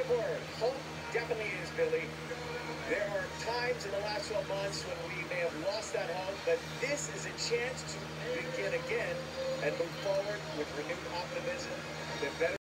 operative word. Hope definitely is, Billy. There are times in the last 12 months when we may have lost that hope, but this is a chance to begin again and move forward with renewed optimism. The better